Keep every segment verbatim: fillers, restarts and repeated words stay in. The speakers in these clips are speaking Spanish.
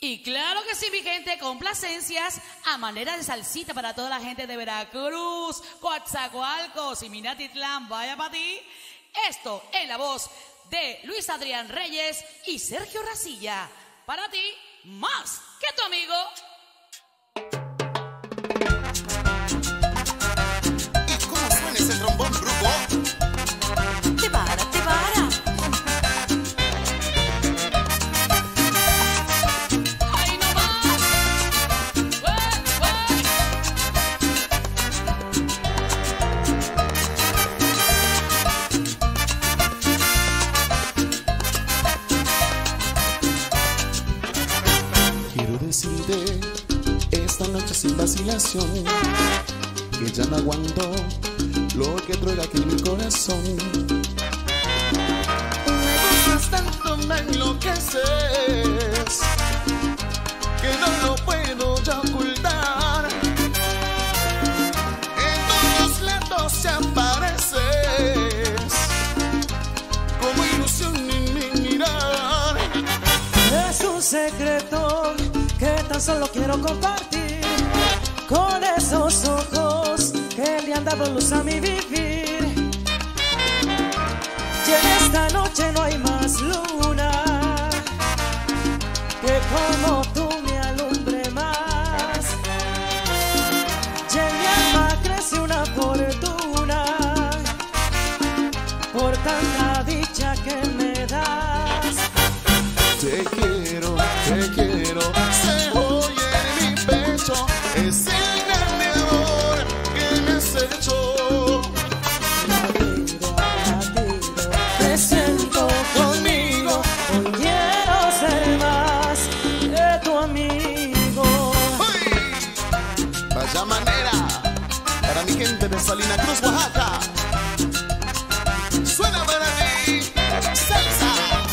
Y claro que sí, mi gente, complacencias a manera de salsita para toda la gente de Veracruz, Coatzacoalcos y Minatitlán, vaya para ti. Esto en la voz de Luis Adrián Reyes y Sergio Racilla. Para ti, más que tu amigo. ¿Y cómo suena ese trombón, brujo? Te para, te para. ¡Ay, no más! ¡Ué, ué! Quiero decirte esta noche sin vacilación que ya no aguanto lo que traiga aquí en mi corazón. Me gustas tanto, me enloqueces, que no lo puedo ya ocultar. En todos lados te apareces como ilusión en mi mirar. Es un secreto que tan solo quiero compartir con esos ojos que le han dado luz a mi vivir. Y en esta noche no hay más luna que como tú me alumbre más. Y en mi alma crece una fortuna por tanta dicha que me das. Te quiero, te quiero, se oye en mi pecho ese grande amor que me has hecho. Latido a latido, te siento conmigo, hoy quiero ser más que tu amigo. ¡Uy! Vaya manera para mi gente de Salina Cruz, Oaxaca. Suena para ti, salsa.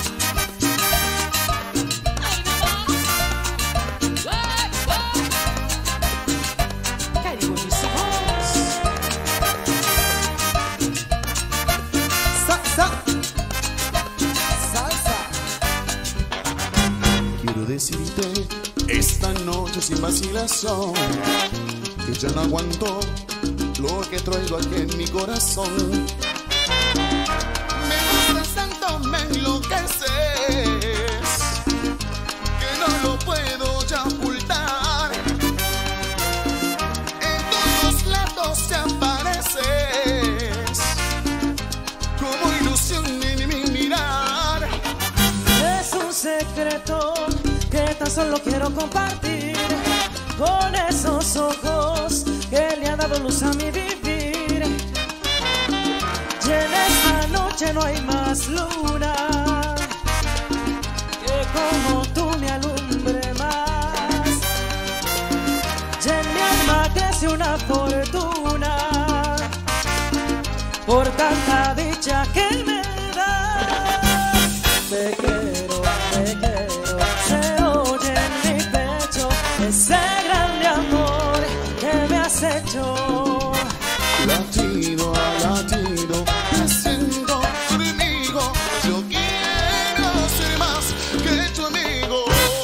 Quiero decirte esta noche sin vacilación que ya no aguanto lo que traigo aquí en mi corazón. Me gustas tanto, me enloqueces, que no lo puedo ya ocultar. En todos lados te apareces como ilusión en mi mirar. Es un secreto que tan solo quiero compartir con esos ojos que le han dado luz a mi vivir. Y en esta noche no hay más luna que como tú me alumbre más. Y en mi alma crece una fortuna por tanta dicha que me das. Te quiero, te quiero, se oye en mi pecho ese grande amor que me has hecho. Latido a latido, te siento conmigo, yo quiero ser más que tu amigo.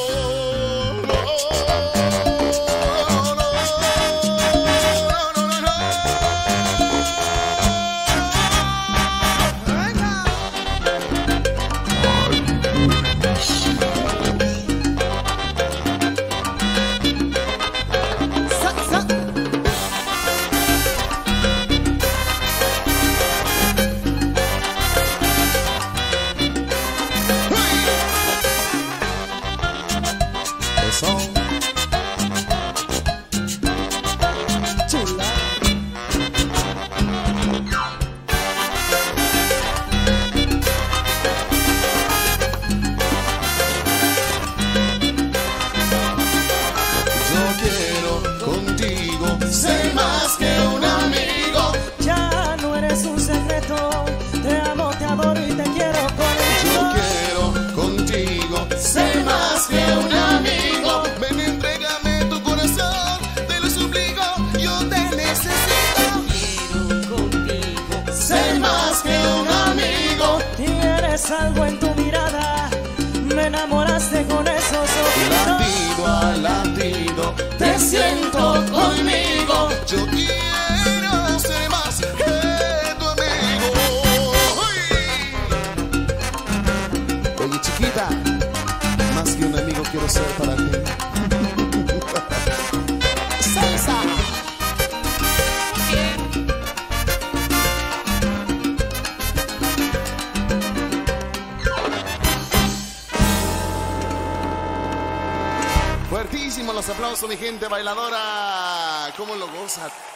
Eso. Chula. Yo quiero contigo ser más que un amigo. Ya no eres un secreto, te amo, te adoro y te quiero Yo conmigo. quiero contigo ser más que un amigo. Ven Chiquita, más que un amigo quiero ser para ti. Salsa. Bien. Fuertísimos los aplausos, mi gente bailadora. ¿Cómo lo goza?